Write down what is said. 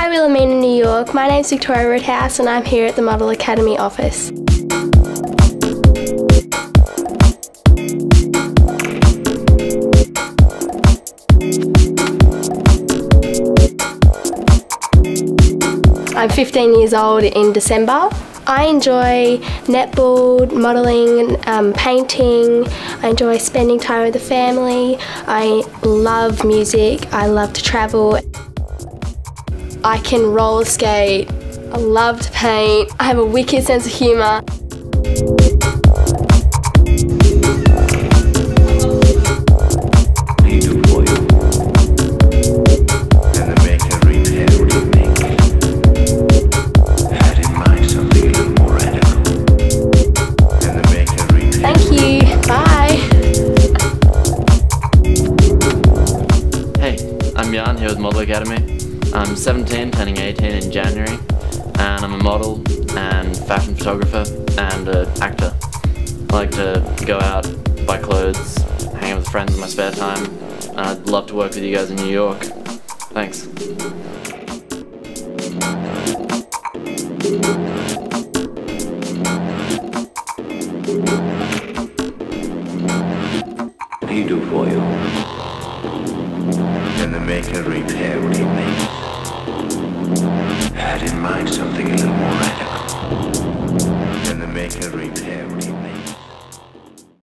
Hi Wilhelmina, New York. My name's Victoria Roothouse and I'm here at the Model Academy office. I'm 15 years old in December. I enjoy netball, modelling, painting. I enjoy spending time with the family. I love music. I love to travel. I can roller skate. I love to paint. I have a wicked sense of humour. I'm here with Model Academy. I'm 17, turning 18 in January, and I'm a model and fashion photographer and an actor. I like to go out, buy clothes, hang out with friends in my spare time, and I'd love to work with you guys in New York. Thanks. What do you do for you? Can the maker repair what he makes? Had in mind something a little more radical. Can the maker repair what he makes?